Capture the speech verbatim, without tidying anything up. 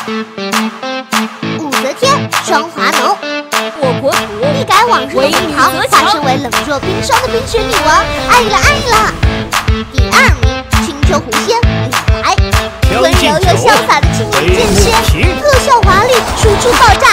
武则天，霜华浓。 我国土一改往日的名堂，化身为冷若冰霜的冰雪女王，爱了爱了。第二名，青丘狐仙李白，温柔又潇洒的青年剑仙，特效华丽，输出爆炸，